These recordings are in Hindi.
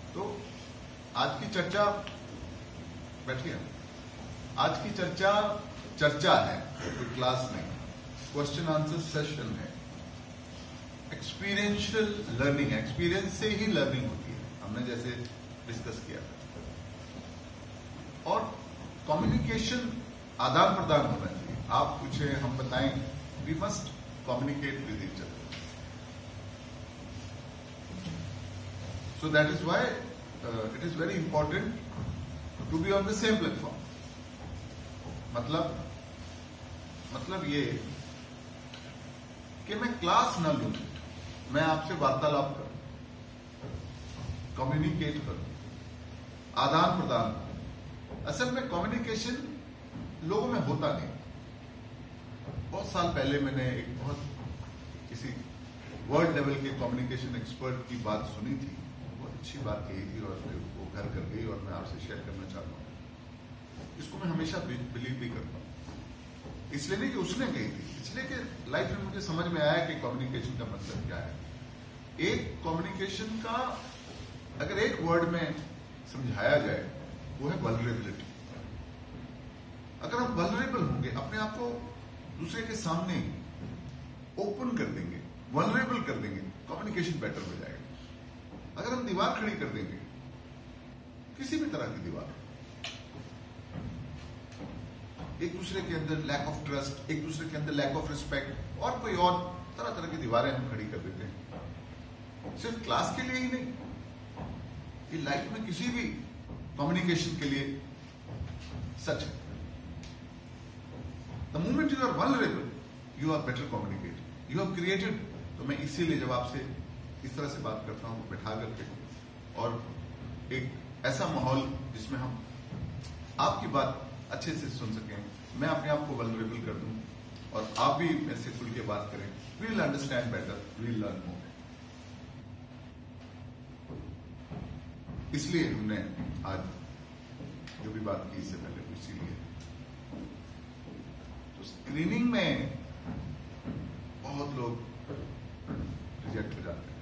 तो आज की चर्चा, बैठिए, आज की चर्चा है, कोई क्लास नहीं, क्वेश्चन आंसर सेशन है। एक्सपीरियंशियल लर्निंग, एक्सपीरियंस से ही लर्निंग होती है, हमने जैसे डिस्कस किया था। और कम्युनिकेशन, आदान प्रदान होना चाहिए। आप पूछे, हम बताएं, we must communicate with each other. So that is why it is very important to be on the same platform. मतलब ये कि मैं क्लास ना लूं, मैं आपसे वार्तालाप करूं, कम्युनिकेट करूं, आदान प्रदान करूं। असल में कम्युनिकेशन लोगों में होता नहीं। बहुत साल पहले मैंने एक बहुत किसी वर्ल्ड लेवल के कम्युनिकेशन एक्सपर्ट की बात सुनी थी, अच्छी बात कही थी और वो घर कर गई और मैं आपसे शेयर करना चाहता हूँ। इसको मैं हमेशा बिलीव भी करता हूँ, इसलिए नहीं कि उसने कही थी, इसलिए कि लाइफ में मुझे समझ में आया कि कम्युनिकेशन का मतलब क्या है। एक कम्युनिकेशन का अगर एक वर्ड में समझाया जाए, वो है वल्नरेबिलिटी। अगर हम वल्नरेबल होंगे, अपने आप को दूसरे के सामने ओपन कर देंगे, वल्नरेबल कर देंगे, कम्युनिकेशन बेटर हो जाएगा। अगर हम दीवार खड़ी कर देंगे, किसी भी तरह की दीवार, एक दूसरे के अंदर लैक ऑफ ट्रस्ट, एक दूसरे के अंदर लैक ऑफ रिस्पेक्ट और कोई और तरह तरह की दीवारें हम खड़ी कर देते हैं। सिर्फ क्लास के लिए ही नहीं, ये लाइफ में किसी भी कम्युनिकेशन के लिए सच है। The moment you are vulnerable, you are better communicator, you have created. तो मैं इसीलिए जब आपसे इस तरह से बात करता हूं, बैठा करके, और एक ऐसा माहौल जिसमें हम आपकी बात अच्छे से सुन सकें, मैं अपने आप को वल्नरेबल कर दूं और आप भी मेरे से खुल के बात करें, we will understand better, we will learn more. इसलिए हमने आज जो भी बात की इससे पहले, इसीलिए तो स्क्रीनिंग में बहुत लोग रिजेक्ट हो जाते हैं।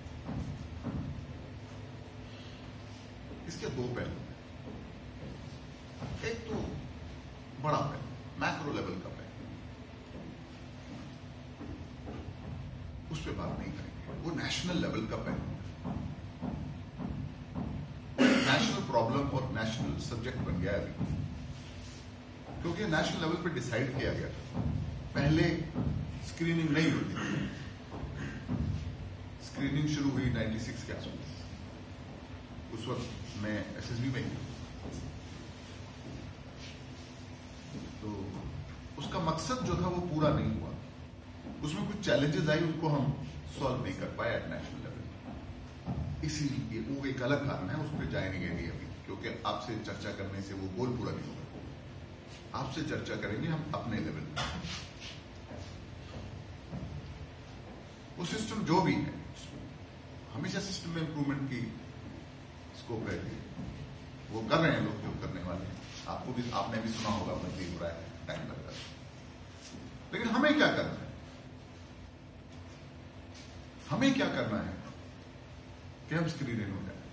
इसके दो पहलू, एक तो बड़ा पहलू, मैक्रो लेवल का पहलू, उस पर बात नहीं करेंगे। वो नेशनल लेवल का पहलू, नेशनल प्रॉब्लम और नेशनल सब्जेक्ट बन गया अभी, क्योंकि नेशनल लेवल पे डिसाइड किया गया था। पहले स्क्रीनिंग नहीं होती थी, स्क्रीनिंग शुरू हुई 96 के आसपास। उस वक्त मैं एसएसबी में ही, तो उसका मकसद जो था वो पूरा नहीं हुआ। उसमें कुछ चैलेंजेस आई, उनको हम सॉल्व नहीं कर पाए एट नेशनल लेवल। इसीलिए वो एक अलग कारण है, उस पर जाएंगे नहीं अभी, क्योंकि आपसे चर्चा करने से वो गोल पूरा नहीं होगा। आपसे चर्चा करेंगे हम अपने लेवल पर। वो सिस्टम जो भी है, हमेशा सिस्टम में इंप्रूवमेंट की स्कोप रहती है। वो कर रहे हैं लोग, जो करने वाले हैं। आपको भी, आपने भी सुना होगा, बदली हो रहा है, टाइम लगता है। लेकिन हमें क्या करना है? हमें क्या करना है कि हम स्क्रीनिंग हो जाए।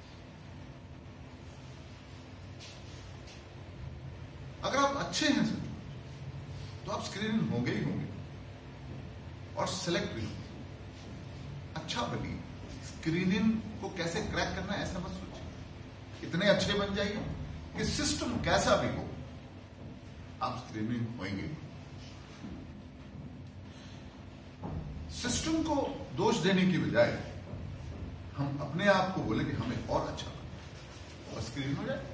अगर आप अच्छे हैं सर, तो आप स्क्रीनिंग होंगे ही होंगे और सिलेक्ट भी होंगे। अच्छा बनिए। स्क्रीनिंग को कैसे क्रैक करना है ऐसा मत सोचिए, इतने अच्छे बन जाइए कि सिस्टम कैसा भी हो, आप स्क्रीनिंग होंगे। सिस्टम को दोष देने की बजाय हम अपने आप को बोले कि हमें और अच्छा बना और स्क्रीन हो जाए।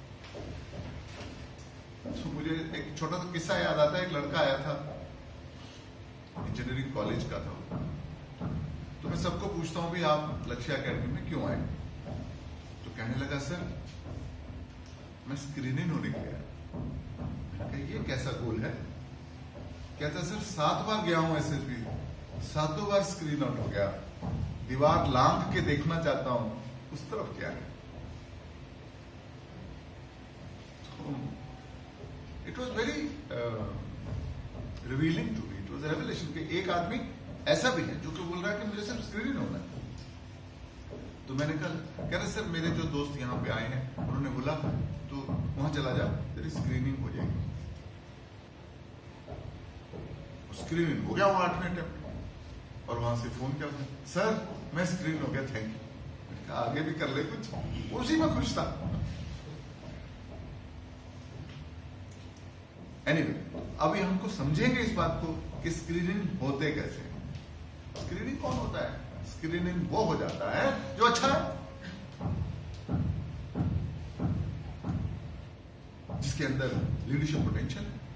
तो मुझे एक छोटा सा किस्सा याद आता है। एक लड़का आया था, इंजीनियरिंग कॉलेज का था। तो मैं सबको पूछता हूं भी आप लक्ष्य अकेडमी में क्यों आए? तो कहने लगा, सर मैं स्क्रीनिंग होने के लिए। मैंने कहा ये कैसा गोल है? कहता सर 7 बार गया हूं एसएसबी, 7 बार स्क्रीन आउट हो गया। दीवार लांघ के देखना चाहता हूं, उस तरफ क्या है? It was very revealing to me, it was revelation कि एक आदमी ऐसा भी है जो कि बोल रहा है कि मुझे सिर्फ स्क्रीनिंग होना है। तो मैंने कह रहे सर मेरे जो दोस्त यहाँ पे आए हैं उन्होंने बोला तो वहां चला जा, तेरी स्क्रीनिंग हो जाएगी। स्क्रीनिंग हो गया, वो 8वें अटेम्प्ट, और वहां से फोन किया, सर मैं स्क्रीन हो गया, थैंक यू। आगे भी कर ले कुछ, उसी में खुश था। एनीवे, अभी हमको समझेंगे इस बात को कि स्क्रीनिंग होते कैसे। स्क्रीनिंग कौन होता है? स्क्रीनिंग वो हो जाता है जो अच्छा है, जिसके अंदर लीडरशिप पोटेंशियल है।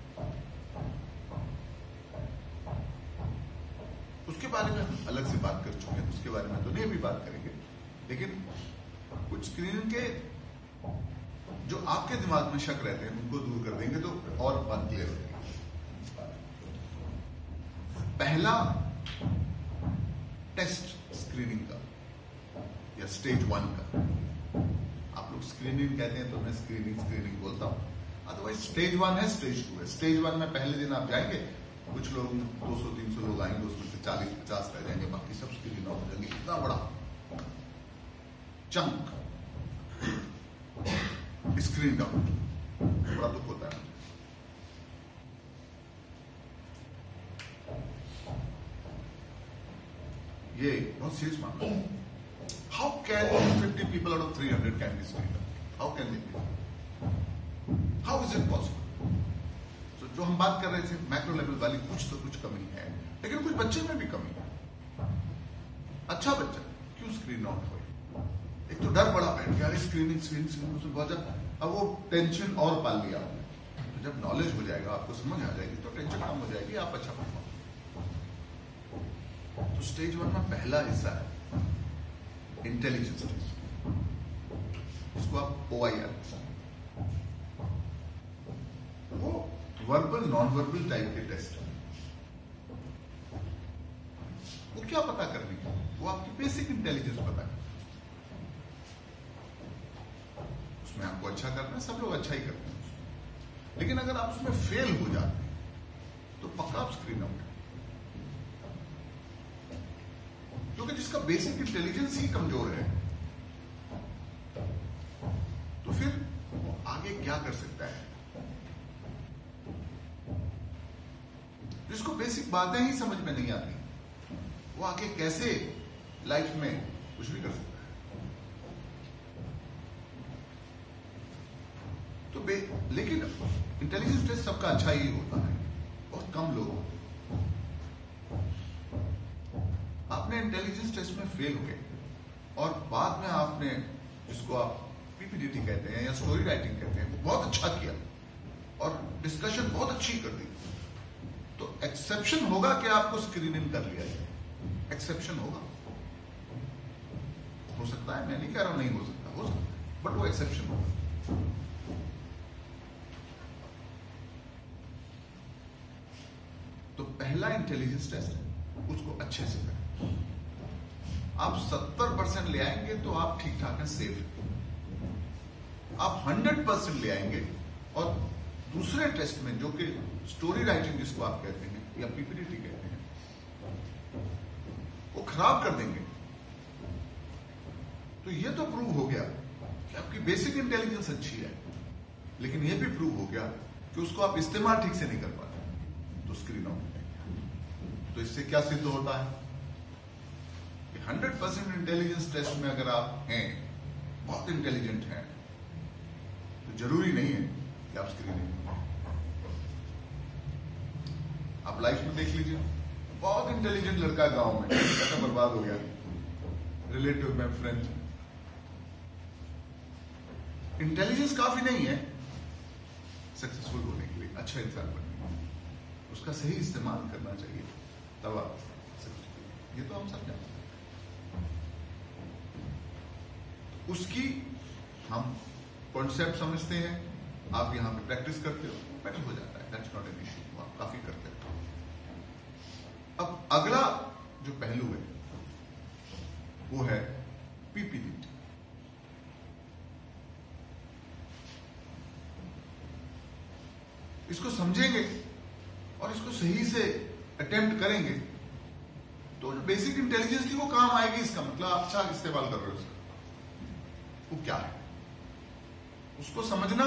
उसके बारे में हम अलग से बात कर चुके हैं, उसके बारे में तो नहीं अभी बात करेंगे, लेकिन कुछ स्क्रीनिंग के जो आपके दिमाग में शक रहते हैं उनको दूर कर देंगे तो और बात क्लियर हो जाएगी। पहला टेस्ट स्क्रीनिंग का या स्टेज 1 का, आप लोग स्क्रीनिंग कहते हैं तो मैं स्क्रीनिंग बोलता हूं, अदरवाइज स्टेज 1 है, स्टेज 2 है। स्टेज 1 में पहले दिन आप जाएंगे, कुछ लोग 200-300 लोग आएंगे, उसमें से 40-50 रह जाएंगे, बाकी सब स्क्रीन आउट हो जाएंगे। इतना बड़ा चंक स्क्रीन आउट, बड़ा दुख होता है। ये बहुत सीरियस मामला है। How can 50 people out of 300 can be screened out? How can they be? How is it possible? So, जो हम बात कर रहे थे मैक्रो लेवल वाली, कुछ तो कुछ कमी है, लेकिन कुछ बच्चे में भी कमी है। अच्छा बच्चा क्यों स्क्रीन आउट हुए? एक तो डर बड़ा बैठ गया, स्क्रीनिंग उसमें बहुत ज्यादा, अब वो टेंशन और पाल लिया। तो जब नॉलेज हो जाएगा, आपको समझ आ जाएगी, तो टेंशन कम हो जाएगी, आप अच्छा परफॉर्म। तो स्टेज 1 में पहला हिस्सा है इंटेलिजेंस टेस्ट, इसको आप OIR, वो वर्बल नॉन वर्बल टाइप के टेस्ट है। वो क्या पता करने की? वो आपकी बेसिक इंटेलिजेंस पता है। उसमें आपको अच्छा करना है, सब लोग अच्छा ही करते हैं, लेकिन अगर आप उसमें फेल हो जाते हैं तो पक्का आप स्क्रीन आउट है। क्योंकि जिसका बेसिक इंटेलिजेंस ही कमजोर है, तो फिर वो आगे क्या कर सकता है? जिसको बेसिक बातें ही समझ में नहीं आती, वो आगे कैसे लाइफ में कुछ भी कर सकता है? तो लेकिन इंटेलिजेंस टेस्ट सबका अच्छा ही होता है, बहुत कम लोग। आपने इंटेलिजेंस टेस्ट में फेल हो गए और बाद में आपने, जिसको आप PPDT कहते हैं या स्टोरी राइटिंग कहते हैं, बहुत अच्छा किया और डिस्कशन बहुत अच्छी कर दी, तो एक्सेप्शन होगा कि आपको स्क्रीनिंग कर लिया है। एक्सेप्शन होगा, हो सकता है, मैं नहीं कह रहा हूं नहीं हो सकता, हो सकता है, बट वो एक्सेप्शन होगा। तो पहला इंटेलिजेंस टेस्ट है, उसको अच्छे से करें। आप 70% ले आएंगे तो आप ठीक ठाक है, सेफ है। आप 100% ले आएंगे और दूसरे टेस्ट में, जो कि स्टोरी राइटिंग जिसको आप कहते हैं या PPDT कहते हैं, वो खराब कर देंगे, तो ये तो प्रूव हो गया कि आपकी बेसिक इंटेलिजेंस अच्छी है, लेकिन ये भी प्रूव हो गया कि उसको आप इस्तेमाल ठीक से नहीं कर पाते, तो स्क्रीन आउट हो जाएगा। तो इससे क्या सिद्ध होता है कि 100% इंटेलिजेंस टेस्ट में अगर आप हैं, बहुत इंटेलिजेंट हैं, तो जरूरी नहीं है कि आप स्क्रीनिंग। आप लाइफ में देख लीजिए, बहुत इंटेलिजेंट लड़का गांव में ऐसा बर्बाद हो गया, रिलेटिव में, फ्रेंड्स में। इंटेलिजेंस काफी नहीं है सक्सेसफुल होने के लिए, अच्छा इंसान बनने के लिए। उसका सही इस्तेमाल करना चाहिए, तब आप ये तो हम सब जानते हैं। उसकी हम कॉन्सेप्ट समझते हैं, आप यहां पे प्रैक्टिस करते हो, बेटर हो जाता है, दैट्स नॉट एन इश्यू, आप काफी करते हो। अब अगला जो पहलू है वो है PPDT। इसको समझेंगे और इसको सही से अटेम्प्ट करेंगे तो जो बेसिक इंटेलिजेंस थी वो काम आएगी। इसका मतलब आप अच्छा इस्तेमाल कर रहे हो उसका। क्या है, उसको समझना,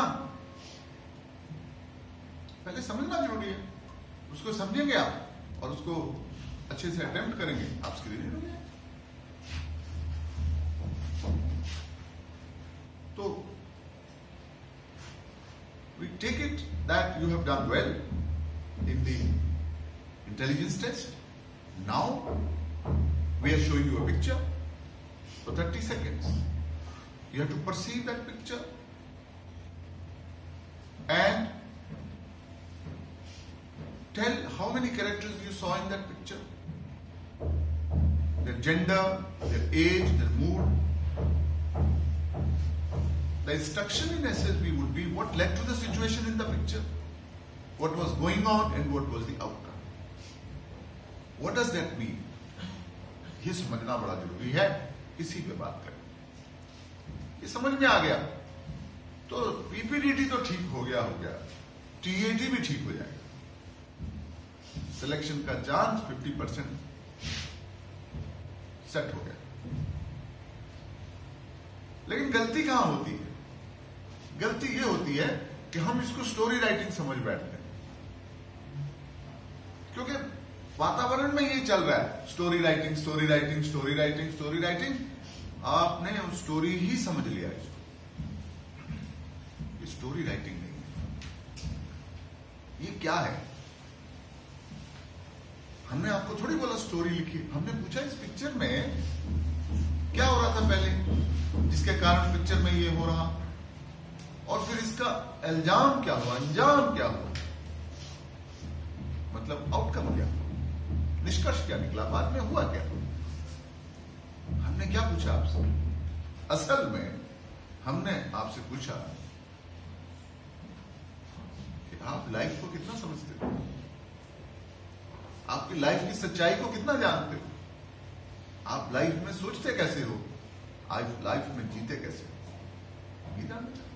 पहले समझना जरूरी है। उसको समझेंगे आप और उसको अच्छे से अटेम्प्ट करेंगे, आप स्क्रीन हो जाए। तो we take it that you have done well in the intelligence test. Now we are showing you a picture for 30 seconds. You have to perceive that picture and tell how many characters you saw in that picture, their gender, their age, their mood. The instruction in SSB would be what led to the situation in the picture, what was going on and what was the outcome. What does that mean? ये समझना बड़ा जरूरी है, इसी पे बात करें। ये समझ में आ गया तो PPDT तो ठीक हो गया, TAT भी ठीक हो जाएगा। सिलेक्शन का चांस 50% सेट हो गया। लेकिन गलती कहां होती है? गलती ये होती है कि हम इसको स्टोरी राइटिंग समझ बैठते हैं, क्योंकि वातावरण में ये चल रहा है, story writing, story writing, story writing, story writing. आपने स्टोरी ही समझ लिया इसको, ये स्टोरी राइटिंग नहीं है। ये क्या है? हमने आपको थोड़ी बोला स्टोरी लिखी, हमने पूछा इस पिक्चर में क्या हो रहा था पहले, जिसके कारण पिक्चर में ये हो रहा, और फिर इसका इल्जाम क्या हुआ, अंजाम क्या हुआ, मतलब आउटकम क्या हुआ, निष्कर्ष क्या निकला, बाद में हुआ क्या। हमने क्या पूछा आपसे? असल में हमने आपसे पूछा कि आप लाइफ को कितना समझते हो, आपकी लाइफ की सच्चाई को कितना जानते हो, आप लाइफ में सोचते कैसे हो, आप लाइफ में जीते कैसे हो, ये जानते हो।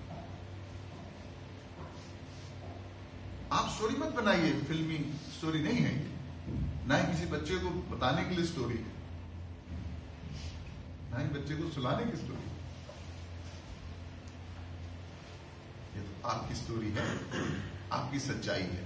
आप स्टोरी मत बनाइए, फिल्मी स्टोरी नहीं है ये, ना ही किसी बच्चे को बताने के लिए स्टोरी है, ना ही बच्चे को सुलाने की स्टोरी। ये तो आपकी स्टोरी है, आपकी सच्चाई है।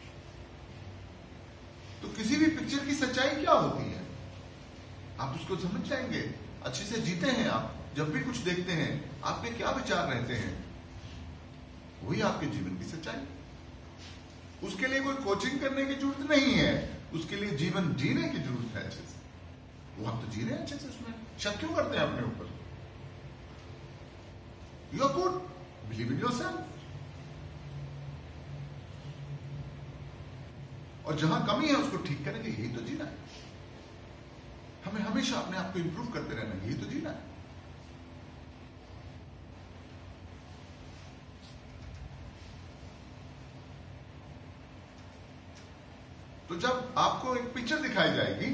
तो किसी भी पिक्चर की सच्चाई क्या होती है, आप उसको समझ जाएंगे, अच्छे से जीते हैं आप। जब भी कुछ देखते हैं आपके क्या विचार रहते हैं, वही आपके जीवन की सच्चाई। उसके लिए कोई कोचिंग करने की जरूरत नहीं है, उसके लिए जीवन जीने की जरूरत है अच्छे से। वो हम तो जी रहे हैं अच्छे से, उसमें शक क्यों करते हैं अपने ऊपर? You are good, believe in yourself. और जहां कमी है उसको ठीक करेंगे, यही तो जीना है। हमें हमेशा अपने आप को इंप्रूव करते रहना है, यही तो जीना है। तो जब आपको एक पिक्चर दिखाई जाएगी,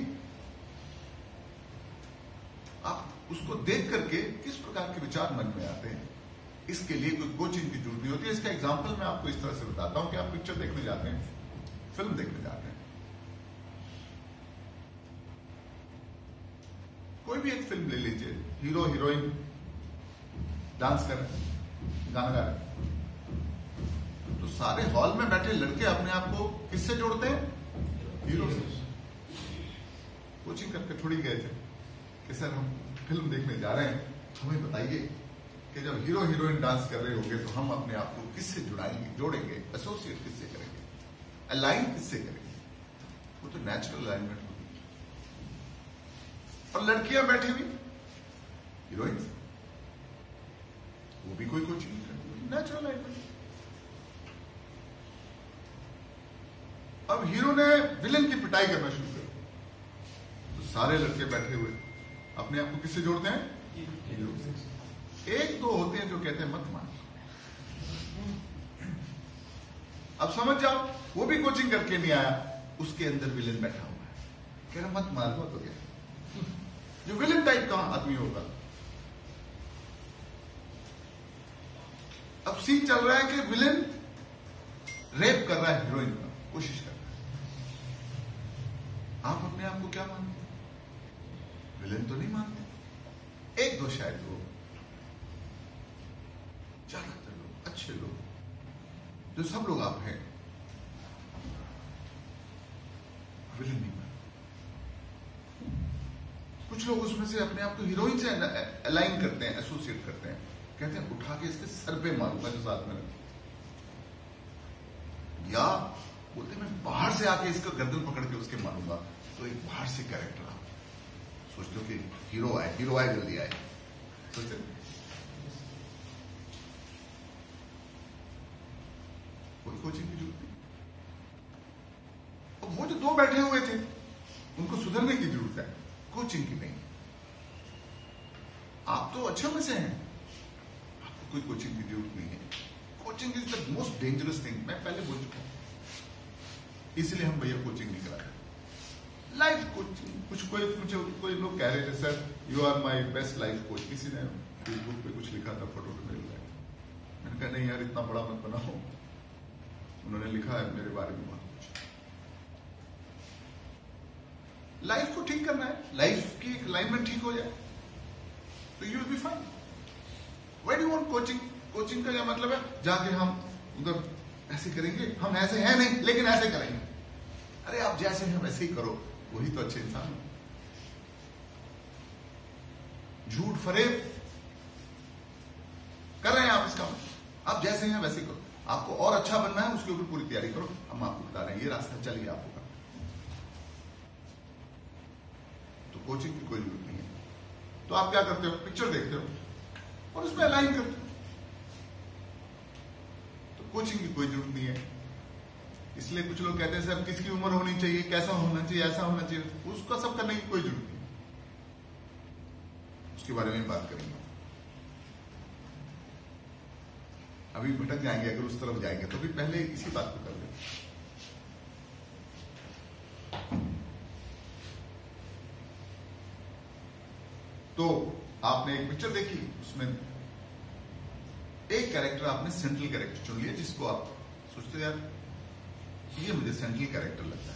आप उसको देख करके किस प्रकार के विचार मन में आते हैं, इसके लिए कोई कोचिंग की जरूरत नहीं होती है। इसका एग्जांपल मैं आपको इस तरह से बताता हूं कि आप पिक्चर देखने जाते हैं, फिल्म देखने जाते हैं, कोई भी एक फिल्म ले लीजिए, हीरो हीरोइन डांस कर रहे हैं, गाना गा रहे हैं, तो सारे हॉल में बैठे लड़के अपने आप को किससे जोड़ते हैं? हीरो से। कोचिंग करके थोड़ी गए थे कि सर हम फिल्म देखने जा रहे हैं, हमें बताइए कि जब हीरो हीरोइन डांस कर रहे होंगे तो हम अपने आप को किससे जुड़ाएंगे, जोड़ेंगे, एसोसिएट किससे करेंगे, अलाइन किससे करेंगे? वो तो नेचुरल अलाइनमेंट होगी। और लड़कियां बैठी हुई हीरोइंस, वो भी कोई कोचिंग नहीं करती, नेचुरल अलाइनमेंट। अब हीरो ने विलेन की पिटाई करना शुरू कर, तो सारे लड़के बैठे हुए अपने आप को किससे जोड़ते हैं? हीरो से। एक दो होते हैं जो कहते हैं मत मार। अब समझ जाओ, वो भी कोचिंग करके नहीं आया, उसके अंदर विलेन बैठा हुआ है, कह रहा मत मार, तो क्या जो विलेन टाइप का आदमी होगा। अब सीन चल रहा है कि विलेन रेप कर रहा है हीरोइन का, कोशिश कर रहा है। आप अपने आप को क्या मानते हैं? विलेन तो नहीं मानते। एक दो शायद वो जो सब लोग आप हैं, विलेन नहीं बना। कुछ लोग उसमें से अपने आप को हीरोइन से अलाइन करते हैं, एसोसिएट करते हैं, कहते हैं उठा के इसके सर पे मारूंगा जो साथ में रहता। या बोलते मैं बाहर से आके इसका गर्दन पकड़ के उसके मारूंगा। तो एक बाहर से कैरेक्टर आप सोचते हो कि हीरो आए जल्दी आए, सोचते कोई कोचिंग की जरूरत नहीं। और वो जो दो बैठे हुए थे उनको सुधरने की जरूरत है, कोचिंग की नहीं। आप तो अच्छे में से हैं, आपको कोई कोचिंग की जरूरत नहीं है। Coaching is the most dangerous thing, मैं पहले बोल चुका हूं, इसलिए हम भैया कोचिंग नहीं कराते। लाइफ कोचिंग कुछ कोई लोग कह रहे थे sir you are my best life coach, किसी ने फेसबुक पे कुछ लिखा था, फोटो पे मिल रहा है। मैंने कहा नहीं यार इतना बड़ा मत बनाओ। उन्होंने लिखा है मेरे बारे में बहुत कुछ। लाइफ को ठीक करना है, लाइफ की अलाइनमेंट ठीक हो जाए तो you will be fine. Why do want coaching? Coaching का क्या मतलब है जाके हम उधर ऐसे करेंगे, हम ऐसे हैं नहीं लेकिन ऐसे करेंगे। अरे आप जैसे हैं वैसे ही करो, वही तो अच्छे इंसान हो। झूठ फरेब कर रहे हैं आप, इसका आप जैसे हैं वैसे ही करो। आपको और अच्छा बनना है उसके ऊपर पूरी तैयारी करो। हम आपको बता रहे हैं ये रास्ता चलिए आपको करना। तो कोचिंग की कोई जरूरत नहीं है। तो आप क्या करते हो, पिक्चर देखते हो और उसमें अलाइन करते हो। तो कोचिंग की कोई जरूरत नहीं है। इसलिए कुछ लोग कहते हैं सर किसकी उम्र होनी चाहिए, कैसा होना चाहिए, ऐसा होना चाहिए, उसका सब करने की कोई जरूरत नहीं। उसके बारे में बात करेंगे। अभी भटक जाएंगे अगर उस तरफ जाएंगे तो भी पहले इसी बात को कर लें। तो आपने एक पिक्चर देखी, उसमें एक कैरेक्टर आपने सेंट्रल कैरेक्टर चुन लिया जिसको आप सोचते यार ये मुझे सेंट्रल कैरेक्टर लगता है।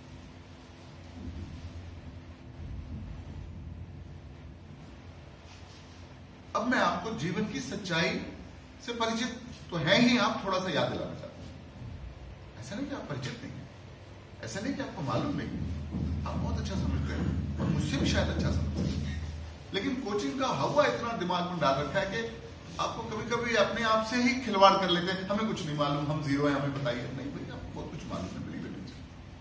अब मैं आपको जीवन की सच्चाई से परिचित तो है ही, आप थोड़ा सा याद दिलाना चाहते हैं। ऐसा नहीं कि आप परिचित नहीं हैं, ऐसा नहीं कि आपको मालूम नहीं है, आप बहुत अच्छा समझते हैं और मुझसे भी शायद अच्छा समझते हैं। लेकिन कोचिंग का हवा इतना दिमाग में डाल रखा है कि आपको कभी कभी अपने आप से ही खिलवाड़ कर लेते हैं। हमें कुछ नहीं मालूम, हम जीरो हैं, हमें बताइए। नहीं भाई आपको बहुत कुछ मालूम है, बिलीव इट।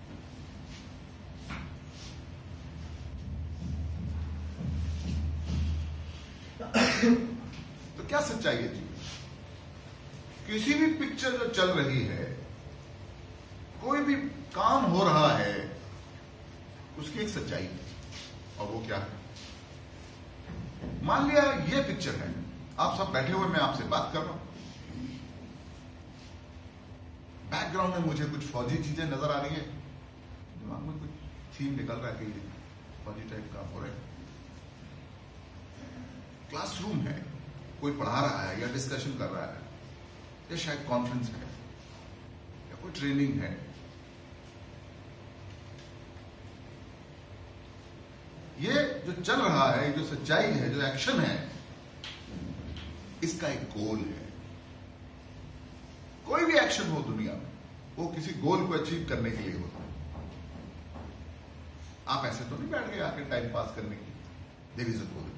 तो क्या सच्चाई है जी? किसी भी पिक्चर जो चल रही है, कोई भी काम हो रहा है, उसकी एक सच्चाई है। और वो क्या है? मान लिया ये पिक्चर है, आप सब बैठे हुए, मैं आपसे बात कर रहा हूं, बैकग्राउंड में मुझे कुछ फौजी चीजें नजर आ रही है, दिमाग में कुछ थीम निकल रहा है कि फौजी टाइप का हो रहा है। क्लासरूम है, कोई पढ़ा रहा है या डिस्कशन कर रहा है, या शायद कॉन्फ्रेंस है या कोई ट्रेनिंग है। ये जो चल रहा है, जो सच्चाई है, जो एक्शन है, इसका एक गोल है। कोई भी एक्शन हो दुनिया में, वो किसी गोल को अचीव करने के लिए होता है। आप ऐसे तो नहीं बैठ गए आके टाइम पास करने की। There is a goal.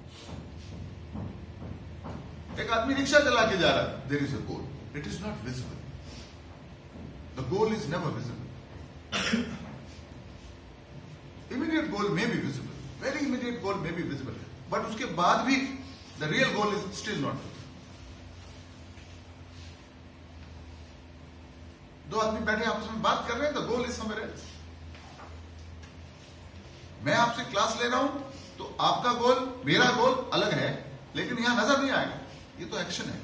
एक आदमी रिक्शा चला के जा रहा है, there is a goal, it is not visible. The goal is never visible. Immediate goal में be visible, very immediate goal में बी विजिबल, बट उसके बाद भी the real goal is still not visible. दो आदमी बैठे आपस में बात कर रहे हैं, the goal is somewhere else. मैं आपसे क्लास ले रहा हूं तो आपका गोल, मेरा गोल अलग है, लेकिन यहां नजर नहीं आएगा। ये तो एक्शन है।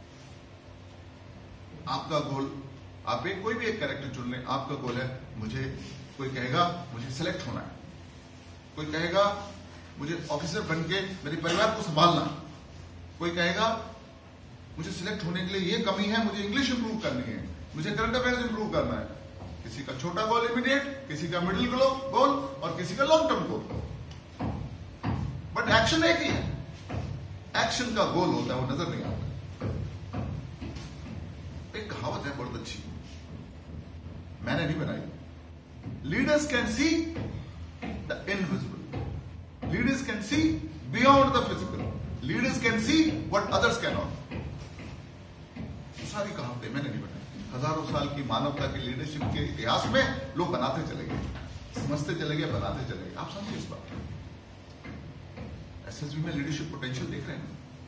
आपका गोल, आप एक कोई भी एक कैरेक्टर चुन लें, आपका गोल है मुझे, कोई कहेगा मुझे सिलेक्ट होना है, कोई कहेगा मुझे ऑफिसर बन के मेरे परिवार को संभालना, कोई कहेगा मुझे सिलेक्ट होने के लिए ये कमी है, मुझे इंग्लिश इंप्रूव करनी है, मुझे करंट अफेयर्स इंप्रूव करना है। किसी का छोटा गोल इमीडिएट, किसी का मिडिल गोल और किसी का long term goal, but action एक ही है। एक्शन का गोल होता है, वो नजर नहीं आता। एक कहावत है बहुत अच्छी, मैंने नहीं बनाई, leaders can see the invisible, leaders can see beyond the physical, leaders can see what others can not. सारी कहावतें मैंने नहीं बनाई, हजारों साल की मानवता की लीडरशिप के इतिहास में लोग बनाते चले गए, समझते चले गए, बनाते चले गए। आप समझिए इस बात, एसएसबी में लीडरशिप पोटेंशियल देख रहे हैं।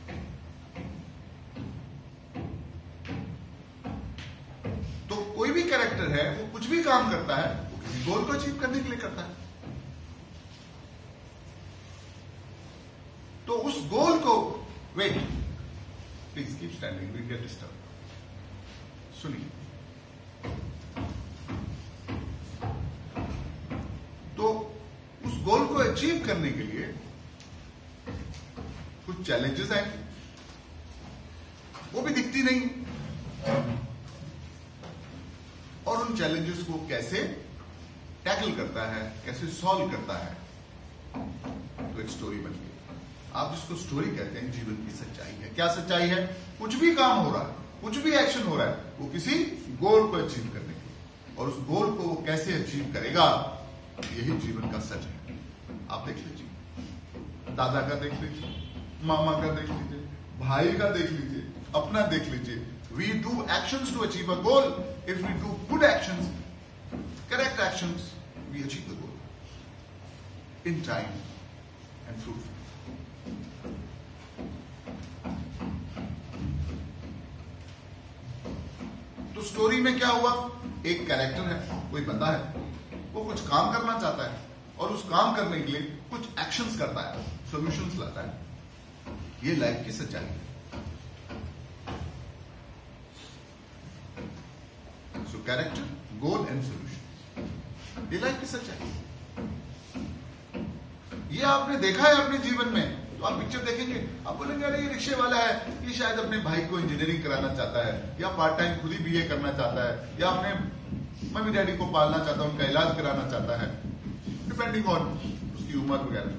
तो कोई भी कैरेक्टर है, वो कुछ भी काम करता है, वो किसी गोल को अचीव करने के लिए करता है। तो उस गोल को, wait please keep standing, we get disturb, सुनिए। तो उस गोल को अचीव करने के लिए कुछ चैलेंजेस हैं, वो भी दिखती नहीं, और उन चैलेंजेस को कैसे टैकल करता है, कैसे सॉल्व करता है, तो एक स्टोरी बन गई। आप जिसको स्टोरी कहते हैं, जीवन की सच्चाई है। क्या सच्चाई है? कुछ भी काम हो रहा है, कुछ भी एक्शन हो रहा है, वो किसी गोल को अचीव करने के लिए, और उस गोल को वो कैसे अचीव करेगा, यही जीवन का सच है। आप देख लीजिए, दादा का देख लीजिए, मामा का देख लीजिए, भाई का देख लीजिए, अपना देख लीजिए। We do actions to achieve a goal. If we do good actions, correct actions, we achieve the goal in time and fruitful. तो स्टोरी में क्या हुआ? एक कैरेक्टर है, कोई बंदा है, वो कुछ काम करना चाहता है, और उस काम करने के लिए कुछ एक्शंस करता है, सॉल्यूशंस लाता है। ये लाइफ की सच्चाई है। So character, goal and solution, ये लाइफ की सच्चाई। ये आपने देखा है अपने जीवन में, तो आप पिक्चर देखेंगे, आप बोलेंगे अरे ये रिक्शे वाला है, ये शायद अपने भाई को इंजीनियरिंग कराना चाहता है, या पार्ट टाइम खुद ही बीए करना चाहता है, या अपने मम्मी डैडी को पालना चाहता है, उनका इलाज कराना चाहता है, डिपेंडिंग ऑन उसकी उम्र वगैरह।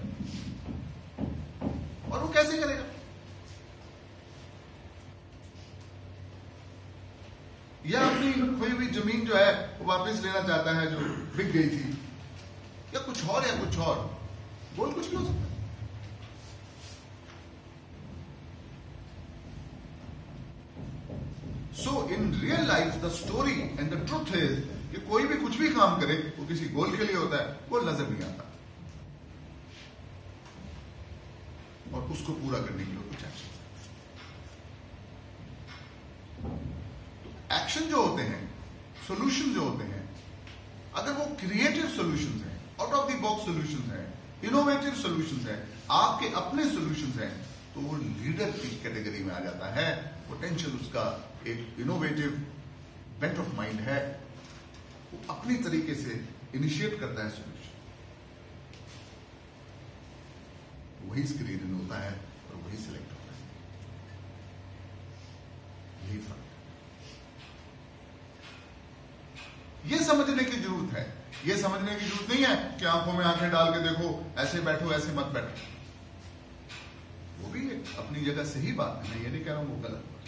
और वो कैसे करेगा? या अपनी खोई हुई जमीन जो है वो वापस लेना चाहता है, जो बिक गई थी, या कुछ और, या कुछ और। गोल कुछ भी हो सकता है। So in real life the story and the truth is कि कोई भी कुछ भी काम करे वो किसी गोल के लिए होता है, गोल नजर नहीं आता, और उसको पूरा करने के लिए कुछ एक्शन। एक्शन जो होते हैं, सॉल्यूशन जो होते हैं, अगर वो क्रिएटिव सॉल्यूशंस हैं, out of the box solutions हैं, इनोवेटिव सॉल्यूशंस हैं, आपके अपने सॉल्यूशंस हैं, तो वो लीडर की कैटेगरी में आ जाता है। पोटेंशियल उसका एक इनोवेटिव बेंट ऑफ माइंड है, वो अपनी तरीके से इनिशिएट करता है सॉल्यूशन, वही स्क्रीन होता है और वही सिलेक्ट होता है। यही फर्क है। ये समझने की जरूरत है। ये समझने की जरूरत नहीं है कि आंखों में आंखें डाल के देखो, ऐसे बैठो, ऐसे मत बैठो। वो भी अपनी जगह सही बात है, मैं ये नहीं कह रहा हूं वो गलत बात।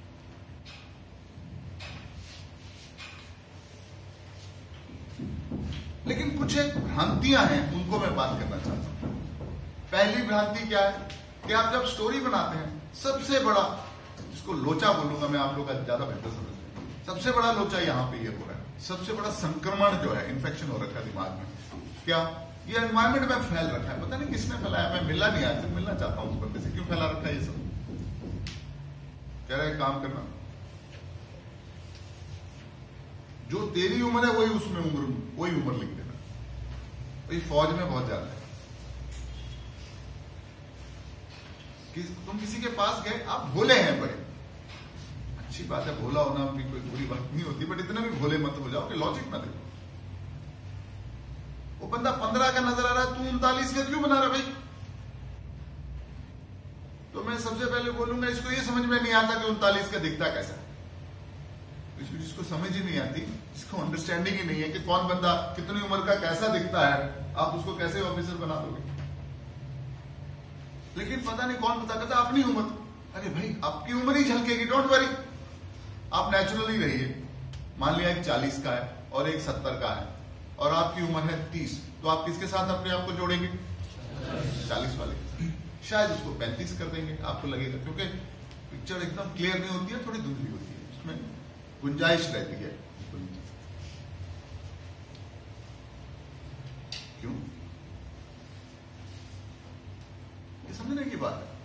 लेकिन कुछ एक भ्रांतियां हैं, उनको मैं बात करना चाहता हूं। पहली भ्रांति क्या है कि आप जब स्टोरी बनाते हैं, सबसे बड़ा, जिसको लोचा बोलूंगा मैं, आप लोग ज्यादा बेहतर समझते हैं, सबसे बड़ा लोचा यहां पे ये हो रहा है। सबसे बड़ा संक्रमण जो है, इन्फेक्शन हो रखा है दिमाग में, क्या ये एनवायरमेंट में फैल रखा है। पता नहीं किसने फैलाया, मैं मिलना नहीं आया, मिलना चाहता हूं उस बंदे से, क्यों फैला रखा है ये सब। कह रहा है काम करना, जो तेरी उम्र है वही उसमें वही उम्र लिख देना। वही फौज में बहुत ज्यादा है कि तुम किसी के पास गए, आप भोले हैं बड़े, अच्छी बात है, भोला होना भी कोई बुरी बात नहीं होती, बट इतना भी भोले मत हो जाओ कि लॉजिक ना देखो। वो बंदा 15 का नजर आ रहा है, तू 39 का क्यों बना रहा भाई? तो मैं सबसे पहले बोलूंगा, इसको ये समझ में नहीं आता कि 39 का दिखता कैसा। जिसको समझ ही नहीं आती, जिसको अंडरस्टैंडिंग ही नहीं है कि कौन बंदा कितनी उम्र का कैसा दिखता है, आप उसको कैसे ऑफिसर बना दोगे? लेकिन पता नहीं कौन पता करता अपनी उम्र। अरे भाई, आपकी उम्र ही झलकेगी, डोंट वरी। आप नेचुरली रहिए। मान लिया एक 40 का है और एक 70 का है और आपकी उम्र है 30, तो आप किसके साथ अपने आप को जोड़ेंगे? 40 वाले। शायद उसको 35 कर देंगे, आपको लगेगा, क्योंकि पिक्चर एकदम क्लियर नहीं होती है, थोड़ी धुंधली होती है, उसमें गुंजाइश रहती है। क्यों? ये समझने की बात है।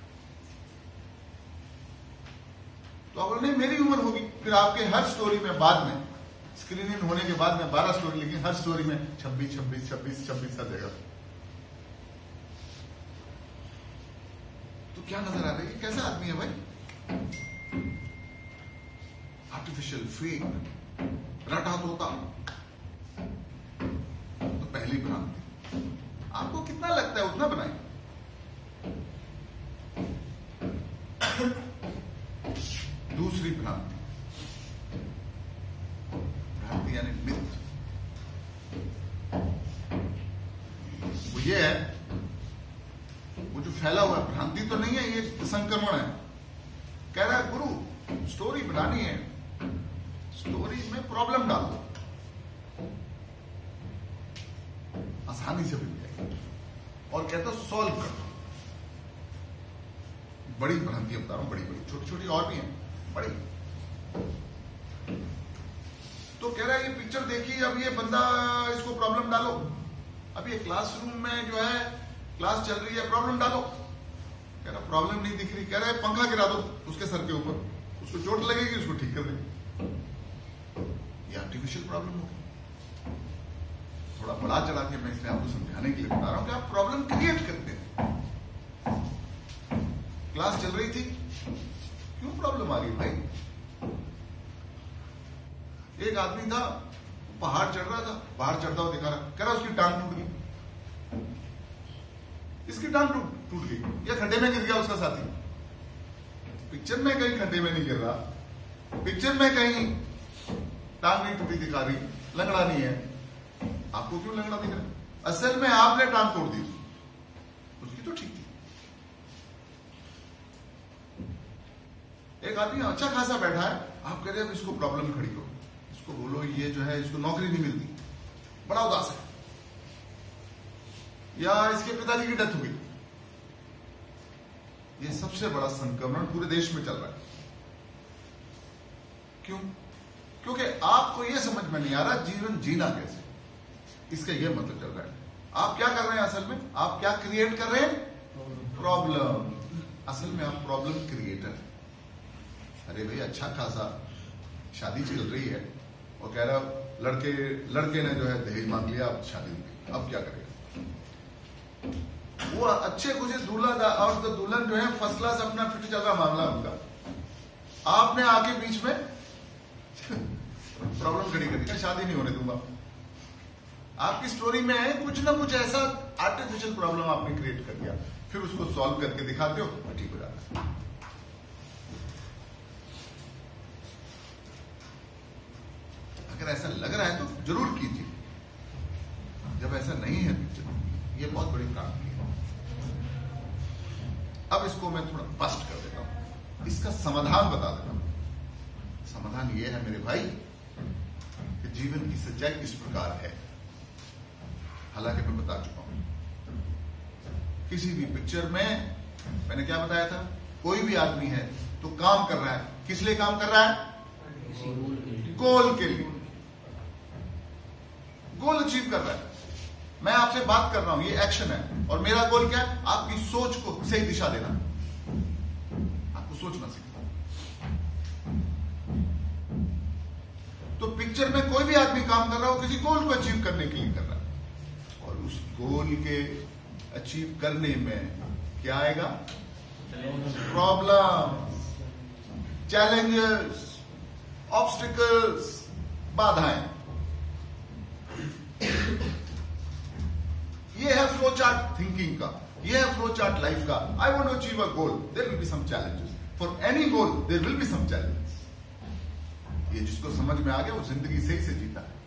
तो आप नहीं, मेरी उम्र होगी, फिर आपके हर स्टोरी में बाद में स्क्रीनिंग होने के बाद में 12 स्टोरी लिखी, हर स्टोरी में 26 26 26 26 हर जगह। तो क्या नजर आ रहा है? कैसा आदमी है भाई? आर्टिफिशियल, फेक, रटा तोता। तो पहली भ्रांति, आपको कितना लगता है उतना बनाए। दूसरी भ्रांति, भ्रांति यानी मिथ, वो ये है, वो जो फैला हुआ है, भ्रांति तो नहीं है, ये संक्रमण है। कह रहा है गुरु स्टोरी बनानी है, स्टोरी में प्रॉब्लम डाल दो, आसानी से मिल जाएगी, और कहता सॉल्व कर दो। बड़ी भ्रांति बता रहा हूं, बड़ी बड़ी, छोटी छोटी और भी हैं, बड़ी। तो कह रहा है ये पिक्चर देखिए, अब ये बंदा, इसको प्रॉब्लम डालो। अब ये क्लासरूम में जो है क्लास चल रही है, प्रॉब्लम डालो। कह रहा प्रॉब्लम नहीं दिख रही। कह रहा है पंखा गिरा दो उसके सर के ऊपर, उसको चोट लगेगी, उसको ठीक कर देंगे। ये आर्टिफिशियल प्रॉब्लम होगी। थोड़ा बड़ा चढ़ा के मैं इसलिए आपको समझाने के लिए बता रहा हूं कि आप प्रॉब्लम क्रिएट करते हैं। क्लास चल रही थी, क्यों प्रॉब्लम आ गई भाई? एक आदमी था, पहाड़ चढ़ रहा था, पहाड़ चढ़ता हुआ दिखा रहा, कह रहा उसकी टांग टूट गई, इसकी टांग टूट गई, या खड्डे में गिर गया उसका साथी। पिक्चर में कहीं खड्डे में नहीं गिर रहा, पिक्चर में कहीं टांग नहीं टूटी दिखा रही, लंगड़ा नहीं है। आपको क्यों लंगड़ा दिख रहा है? असल में आपने टांग तोड़ दी, उसकी तो ठीक थी। एक आदमी अच्छा खासा बैठा है, आप कह रहे हैं इसको प्रॉब्लम खड़ी करो, इसको बोलो ये जो है इसको नौकरी नहीं मिलती, बड़ा उदास है, या इसके पिताजी की डेथ हो गई। ये सबसे बड़ा संक्रमण पूरे देश में चल रहा है। क्यों? क्योंकि आपको यह समझ में नहीं आ रहा जीवन जीना कैसे, इसका यह मतलब चल रहा है। आप क्या कर रहे हैं असल में? आप क्या क्रिएट कर रहे हैं? प्रॉब्लम। असल में आप प्रॉब्लम क्रिएटर हैं। अरे भाई अच्छा खासा शादी चल रही है और कह रहा लड़के ने जो है दहेज मांग लिया, अब शादी होगी, अब क्या करेगा? वो अच्छे कुछ दूल्हा और तो दुल्हन जो है फर्स्ट क्लास अपना फिट चल रहा मामला उनका, आपने आके बीच में प्रॉब्लम खड़ी कर दी, शादी नहीं होने दूंगा। आपकी स्टोरी में कुछ ना कुछ ऐसा आर्टिफिशियल प्रॉब्लम आपने क्रिएट कर दिया, फिर उसको सॉल्व करके दिखाते हो, ठीक हो जाता है। अगर ऐसा लग रहा है तो जरूर कीजिए, जब ऐसा नहीं है पिक्चर, ये बहुत बड़ी भ्रांति है। अब इसको मैं थोड़ा स्पष्ट कर देता हूं, इसका समाधान बता देता हूं। समाधान ये है मेरे भाई कि जीवन की सच्चाई इस प्रकार है, हालांकि मैं बता चुका हूं। किसी भी पिक्चर में मैंने क्या बताया था, कोई भी आदमी है तो काम कर रहा है, किस लिए काम कर रहा है? गोल के लिए, गोल अचीव कर रहा है। मैं आपसे बात कर रहा हूं, ये एक्शन है, और मेरा गोल क्या है? आपकी सोच को सही दिशा देना, आपको सोचना सीखना। तो पिक्चर में कोई भी आदमी काम कर रहा हो, किसी गोल को अचीव करने के लिए कर रहा है, और उस गोल के अचीव करने में क्या आएगा? प्रॉब्लम, चैलेंजेस, ऑब्स्टिकल्स, बाधाएं। ये है फ्लो चार्ट थिंकिंग का, ये है फ्लो चार्ट लाइफ का। I want to achieve a goal, there will be some challenges, for any goal there will be some challenges. ये जिसको समझ में आ गया वो जिंदगी सही से जीता है,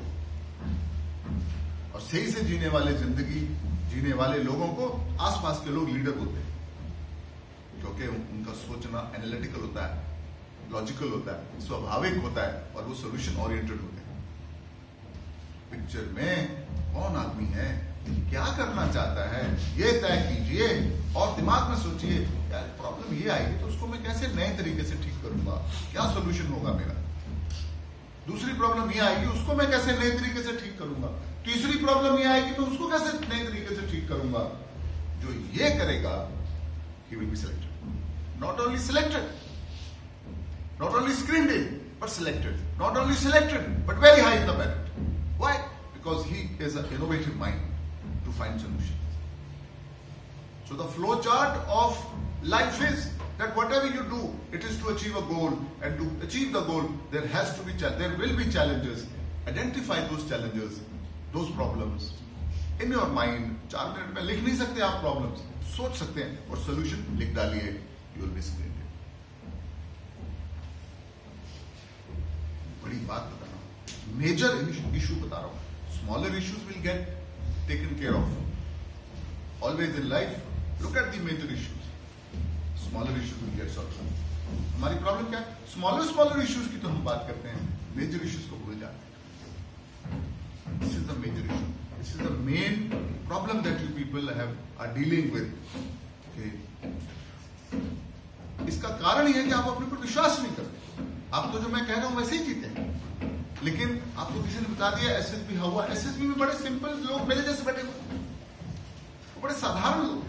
और सही से जीने वाले जिंदगी जीने वाले लोगों को आसपास के लोग लीडर बोलते हैं, क्योंकि उनका सोचना एनालिटिकल होता है, लॉजिकल होता है, स्वाभाविक होता है और वो सोल्यूशन ओरिएंटेड होते हैं। पिक्चर में कौन आदमी है, क्या करना चाहता है, ये तय कीजिए और दिमाग में सोचिए यार प्रॉब्लम ये आएगी तो उसको मैं कैसे नए तरीके से ठीक करूंगा, क्या सोल्यूशन होगा मेरा। दूसरी प्रॉब्लम ये आएगी, उसको मैं कैसे नए तरीके से ठीक करूंगा। तीसरी प्रॉब्लम ये आएगी, मैं उसको कैसे नए तरीके से ठीक करूंगा। जो ये करेगा he will be selected. Not only selected, not only screened in, but selected. Not only selected, but very high in the merit. Why? Because he is an innovative mind to find solutions. So the flow chart of life is that whatever you do, it is to achieve a goal, and to achieve the goal, there will be challenges. Identify those challenges, those problems. In your mind, 4 minute में लिख नहीं सकते आप प्रॉब्लम्स, सोच सकते हैं और सोल्यूशन लिख डालिए, यू विल बी स्क्रीन्ड। बड़ी बात बता रहा हूं, मेजर इशू बता रहा हूं। Smaller issues will get taken care of. Always in life look at the major issues, smaller issues will get solve. हमारी प्रॉब्लम क्या है, स्मॉलर इश्यूज की तो हम बात करते हैं, मेजर इश्यूज को भूल जाते हैं। This is the major issue, this is the main problem that you people are dealing with. इसका कारण यह है कि आप अपने पर विश्वास नहीं करते। आप तो जो मैं कह रहा हूं वैसे ही जीते हैं, लेकिन आपको किसी ने बता दिया एसएसबी हुआ। एसएसबी में बड़े सिंपल लोग मेरे जैसे बैठे हुए, बड़े साधारण लोग,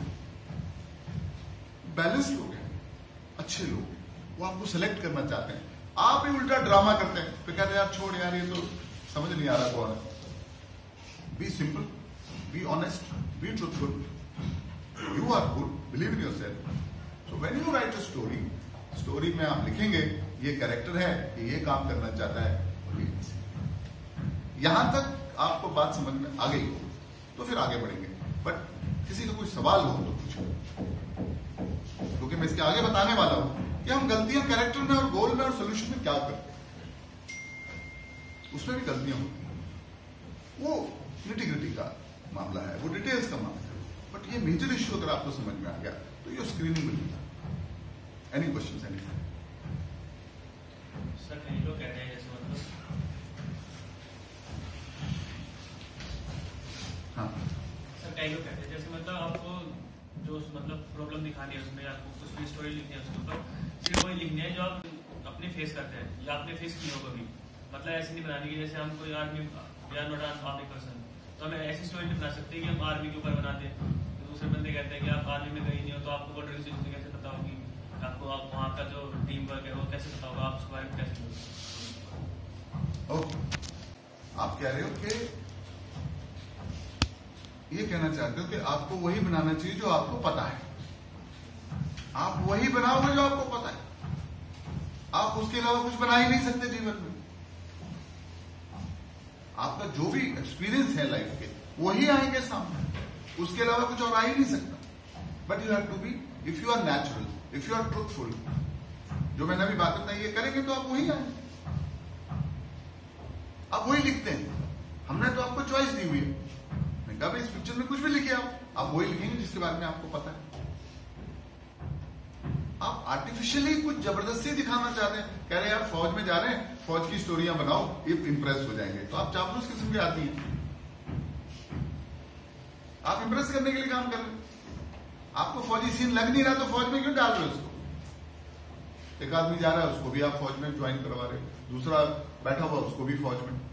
बैलेंस लोग हैं, अच्छे लोग हैं, वो आपको सेलेक्ट करना चाहते हैं। आप ही उल्टा ड्रामा करते हैं, तो कहते हैं यार छोड़ यार, ये तो समझ नहीं आ रहा कौन है। Be simple, be honest, be truthful, you are good, believe in yourself. So when you write a story में आप लिखेंगे ये कैरेक्टर है, ये काम करना चाहता है, और ये यहां तक आपको बात समझ में आ गई हो तो फिर आगे बढ़ेंगे। बट किसी का कोई सवाल हो तो पूछो, क्योंकि मैं इसके आगे बताने वाला हूं कि हम गलतियां कैरेक्टर में और गोल में और सोल्यूशन में क्या करते हैं, उसमें भी गलतियां होती हैं। वो निटी-ग्रिटी का मामला है, वो डिटेल्स का मामला है। बट ये मेजर इश्यू अगर आपको समझ में आ गया तो ये स्क्रीनिंग मिल गया। Any questions? एनी सर, कई लोग कहते हैं जैसे मतलब हाँ सर, कई लोग कहते हैं जैसे मतलब आपको जो मतलब प्रॉब्लम दिखानी है उसमें आपको कुछ भी स्टोरी लिखनी है, उसके ऊपर सिर्फ वही लिखनी है जो आप अपने फेस करते हैं या आपने फेस की हो कभी। मतलब ऐसे नहीं बनानी कि जैसे हम कोई आर्मी या नॉट एन आर्मी पर्सन, तो हमें ऐसी स्टोरी नहीं बना सकते कि हम आर्मी के ऊपर बनाते हैं। तो दूसरे बंदे कहते हैं कि आप आर्मी में गई नहीं हो तो आपको बॉर्डर की सिचुएशन कैसे पता होगी, आपको आप वहाँ का जो टीम वर्क है वो कैसे पता होगा, आप उसको बारे में कैसे करोगे। ओके, आप कह रहे हो कि ये कहना चाहते हो कि आपको वही बनाना चाहिए जो आपको पता है। आप वही बनाओगे जो आपको पता है, आप उसके अलावा कुछ बना ही नहीं सकते जीवन में। आपका जो भी एक्सपीरियंस है लाइफ के वही आएंगे सामने, उसके अलावा कुछ और आ ही नहीं सकता। But you have to be, if you are natural, if you are truthful, जो मैंने अभी बात बताई ये करेंगे तो आप वही आएंगे, आप वही लिखते हैं। हमने तो आपको चॉइस दी हुई है, मैं कहा इस पिक्चर में कुछ भी लिखे आप वही लिखेंगे जिसके बारे में आपको पता है। आप आर्टिफिशियली कुछ जबरदस्ती दिखाना चाहते हैं, कह रहे हैं यार फौज में जा रहे हैं, फौज की स्टोरियां बनाओ, ये इंप्रेस हो जाएंगे। तो आप चापलूस किस्म के आदमी हैं, आप इंप्रेस करने के लिए काम कर रहे हैं। आपको फौजी सीन लग नहीं रहा तो फौज में क्यों डाल रहे हो उसको। एक आदमी जा रहा है उसको भी आप फौज में ज्वाइन करवा रहे, दूसरा बैठा हुआ उसको भी फौज में।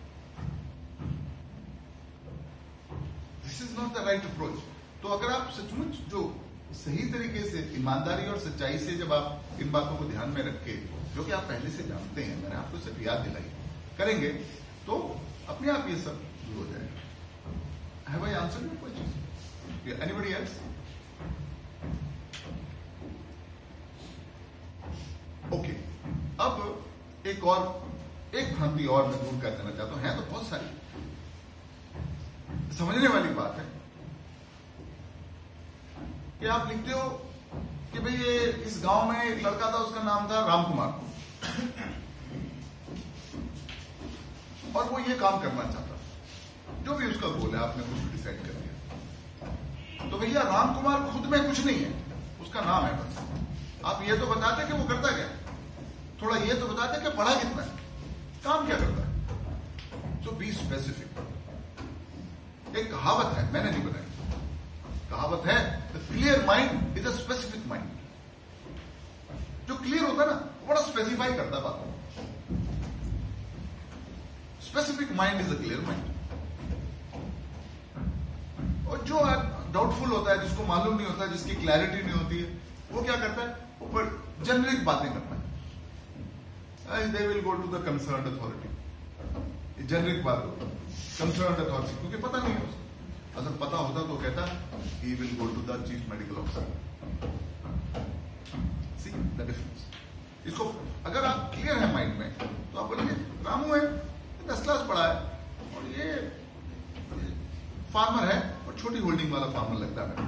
This is not the right approach. तो अगर आप सचमुच जो सही तरीके से ईमानदारी और सच्चाई से जब आप इन बातों को ध्यान में रख के, जो कि आप पहले से जानते हैं, मैंने आपको सिर्फ याद दिलाई, करेंगे तो अपने आप ये सब दूर हो जाएगा। Have I answered your question? Anybody else? Okay, अब एक भ्रांति और मैं दूर कर देना चाहता हूं। है तो बहुत सारी, समझने वाली बात है कि आप लिखते हो कि भाई ये इस गांव में एक लड़का था, उसका नाम था राम कुमार, और वो ये काम करना चाहता, जो भी उसका गोल है, आपने कुछ डिसाइड कर दिया। तो भैया राम कुमार खुद में कुछ नहीं है, उसका नाम है बस। आप ये तो बताते कि वो करता क्या, थोड़ा ये बताते हैं कि पढ़ा कितना है, काम क्या करता है। So be specific. एक कहावत है, मैंने नहीं बनाई, कहावत है, the clear mind is a specific mind. जो क्लियर होता है ना, बड़ा स्पेसिफाई करता है बात। Specific mind is a clear mind. और जो डाउटफुल होता है, जिसको मालूम नहीं होता, जिसकी क्लैरिटी नहीं होती है, वो क्या करता है, ऊपर जेनरिक बातें करता है। They will go to the concerned authority. Generic बात होती है, कंसर्न्ड अथॉरिटी, क्योंकि पता नहीं है उसको। अगर पता होता तो कहता ही will go to the chief medical officer. See the difference. इसको अगर आप क्लियर है माइंड में, तो आप बोलेंगे रामू है, 10 क्लास पढ़ा है और ये फार्मर है और छोटी होल्डिंग वाला फार्मर लगता है।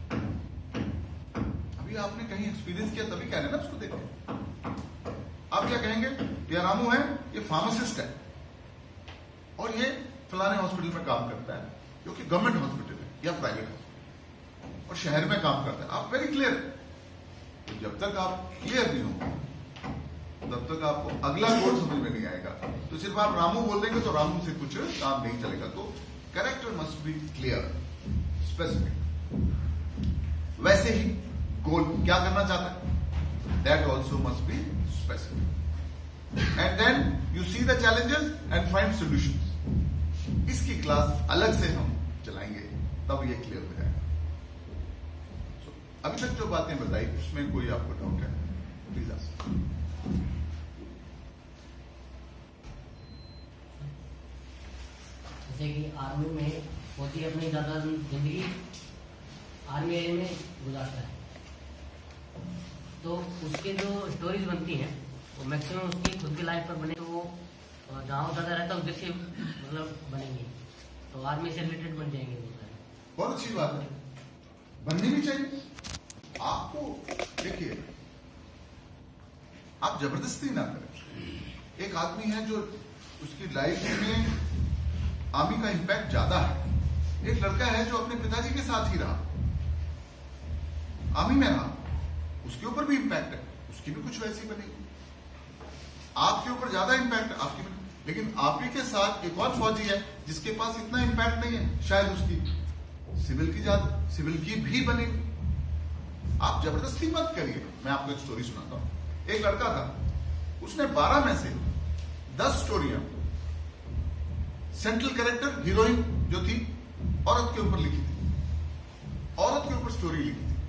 अभी आपने कहीं एक्सपीरियंस किया तभी कह रहे हैं ना उसको देख के। आप क्या कहेंगे, ये रामू है, ये फार्मासिस्ट है और ये फलाने हॉस्पिटल में काम करता है, जो कि गवर्नमेंट हॉस्पिटल है या प्राइवेट हॉस्पिटल, और शहर में काम करता है। आप वेरी क्लियर। तो जब तक आप क्लियर नहीं हो, तब तक आपको अगला कोड समझ में नहीं आएगा। तो सिर्फ आप रामू बोल देंगे तो रामू से कुछ काम नहीं चलेगा। तो character must be clear, specific. वैसे ही गोल क्या करना चाहता है, that also must be specific. And then you see the challenges and find solutions. इसकी क्लास अलग से हम चलाएंगे, तब ये क्लियर हो जाएगा। अभी तक जो बातें बताई, उसमें कोई आपको डाउट है, प्लीज आस्क। जैसे कि आर्मी में फौजी अपनी ज्यादा जिंदगी आर्मी एरिया में गुजारता है, तो उसके जो स्टोरीज बनती हैं वो मैक्सिमम उसकी खुद की लाइफ पर बने, तो वो जहाँ वो ज्यादा रहता है उधर से मतलब बनेंगे, तो आर्मी से रिलेटेड बन जाएंगे वो सारे। बहुत अच्छी बात है, बननी भी चाहिए। आपको देखिए, आप जबरदस्ती ना करें। एक आदमी है जो उसकी लाइफ में आर्मी का इंपैक्ट ज्यादा है, एक लड़का है जो अपने पिताजी के साथ ही रहा, आर्मी में रहा, उसके ऊपर भी इंपैक्ट है, उसकी भी कुछ वैसी बनेगी। आपके ऊपर ज्यादा इंपैक्ट है, आपकी भी। लेकिन आप ही के साथ एक और फौजी है जिसके पास इतना इंपैक्ट नहीं है, शायद उसकी सिविल की भी बनेगी। आप जबरदस्ती मत करिए। मैं आपको एक स्टोरी सुनाता हूं। एक लड़का था, उसने 12 में से 10 स्टोरियां सेंट्रल कैरेक्टर हीरोइन जो थी औरत के ऊपर लिखी थी, औरत के ऊपर स्टोरी लिखी थी।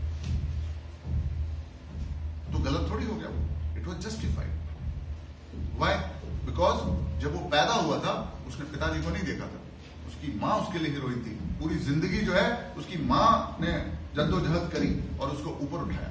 तो गलत थोड़ी हो गया वो, it was justified. Why? Because जब वो पैदा हुआ था उसने पिताजी को नहीं देखा था, उसकी मां उसके लिए हीरोइन थी। पूरी जिंदगी जो है उसकी मां ने जद्दोजहद करी और उसको ऊपर उठाया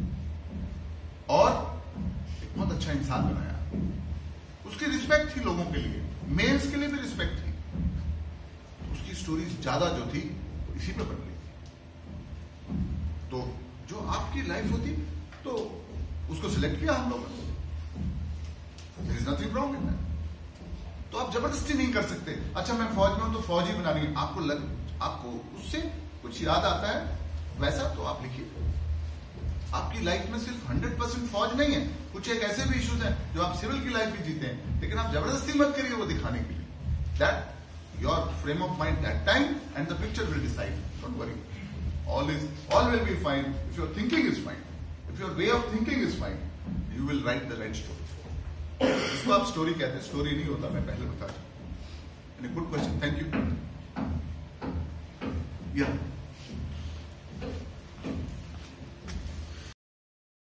और एक बहुत अच्छा इंसान बनाया। उसकी रिस्पेक्ट थी लोगों के लिए, मेल्स के लिए भी रिस्पेक्ट थी। उसकी स्टोरीज ज्यादा जो थी इसी पे बन गई। तो जो आपकी लाइफ होती तो उसको सिलेक्ट किया हम लोगों ने, there is nothing wrong in that. तो आप जबरदस्ती नहीं कर सकते। अच्छा मैं फौज में हूं तो फौज ही बनानी है, आपको उससे कुछ याद आता है वैसा तो आप लिखिए। आपकी लाइफ में सिर्फ 100% फौज नहीं है, कुछ एक ऐसे भी इश्यूज हैं जो आप सिविल की लाइफ भी जीते हैं, लेकिन आप जबरदस्ती मत करिए वो दिखाने के लिए। That your frame of mind that time and the picture will decide. Don't worry, all will be fine if your thinking is fine, if your way of thinking is fine, you will write the right story. इसको आप स्टोरी कहते हैं, स्टोरी नहीं होता, मैं पहले बता चुका। Good question, thank you.